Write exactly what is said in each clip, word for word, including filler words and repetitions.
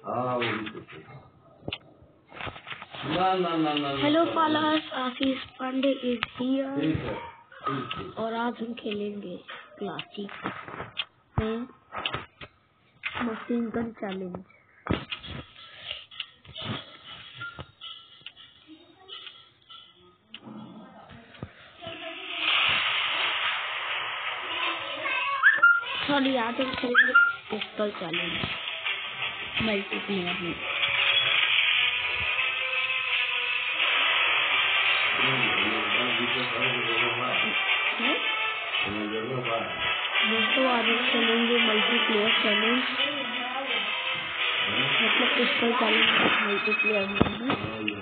Hello followers, Ashish Pandey is here और आज हम खेलेंगे क्लासिक में मशीन गन चैलेंज। सॉरी, आज हम खेलेंगे पिस्टल चैलेंज मल्टीप्लेयर में। दोस्तों, आज हम खेलेंगे मल्टीप्लेयर चैलेंज, मतलब पिस्टल चैलेंज मल्टीप्लेयर में।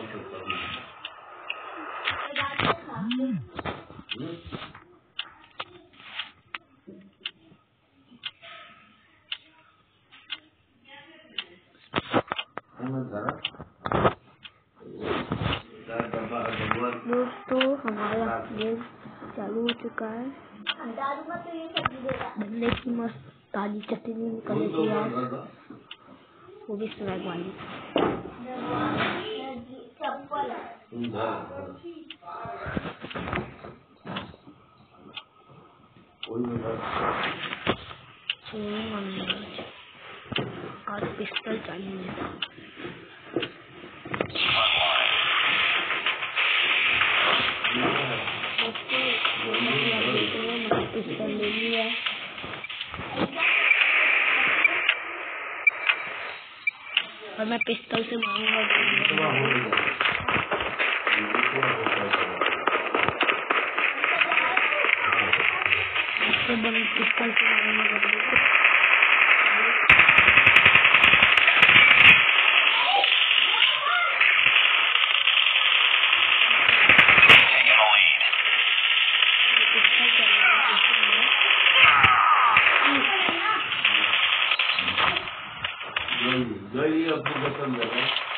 दोस्तों, हमारा गेम चालू हो चुका है। बनने की मस्त ताजी चटनी निकल रही है, वो भी स्वैग वाली। आज पिस्टल चाहिए। पिस्टल ले लिया, और मैं पिस्टल से मारूंगा। पिस्टल से मारूंगा। गई अपनी पसंद है।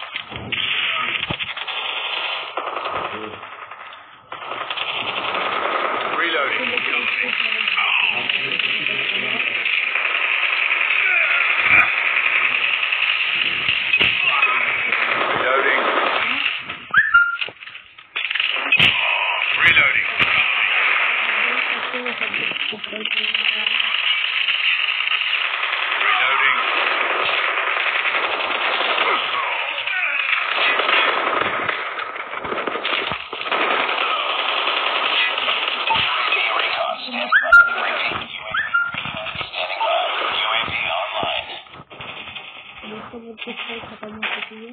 पिस्टल खत्म हो चुकी है।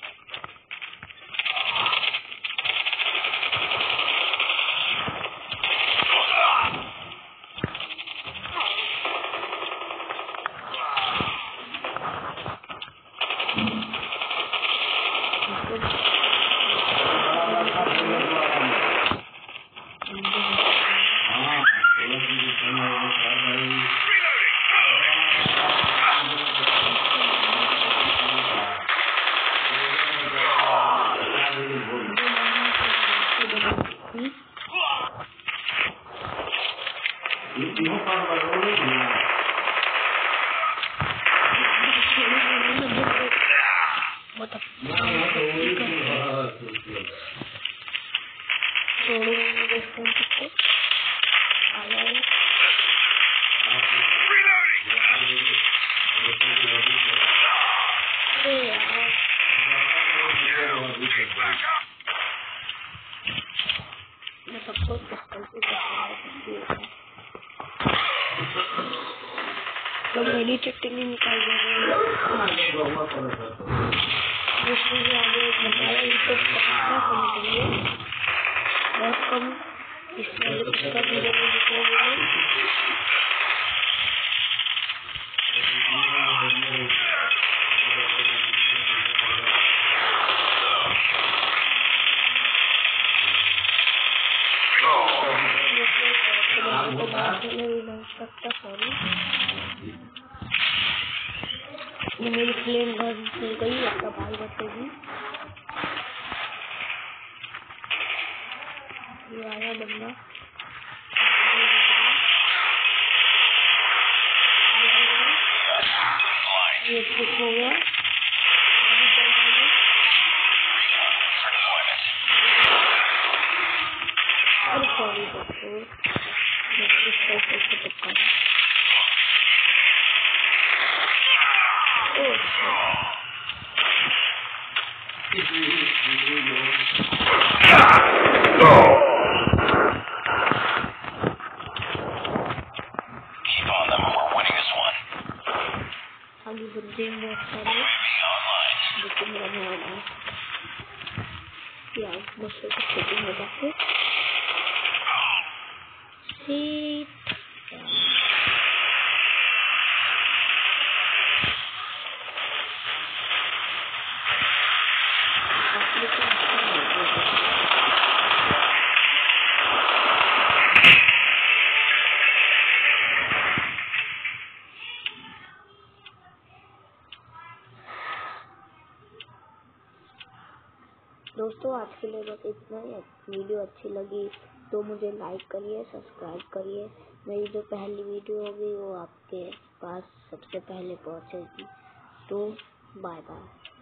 मैं सबको पिस्टल से तो मेरी चटनी निकाल देंगे। बहुत कम इसमें ये मेरी फ्लेम घर मिल गई, आपका भाई बचेगी। ये आया बंदा, ये कुछ हो गया। आगे बंदे हैं बहुत सारे, लेकिन मेरा ध्यान है यार मुझसे कुछ सेटिंग हो जाती सीट दोस्तों आज के लिए बस इतना ही। वीडियो अच्छी लगी तो मुझे लाइक करिए, सब्सक्राइब करिए। मेरी जो पहली वीडियो होगी वो आपके पास सबसे पहले पहुंचेगी। तो बाय बाय।